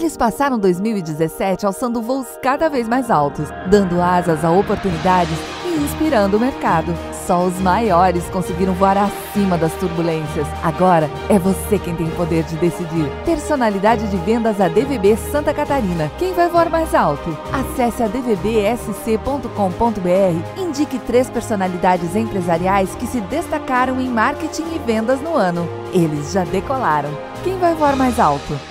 Eles passaram 2017 alçando voos cada vez mais altos, dando asas a oportunidades e inspirando o mercado. Só os maiores conseguiram voar acima das turbulências. Agora é você quem tem o poder de decidir. Personalidade de vendas ADVB Santa Catarina. Quem vai voar mais alto? Acesse advbsc.com.br e indique 3 personalidades empresariais que se destacaram em marketing e vendas no ano. Eles já decolaram. Quem vai voar mais alto?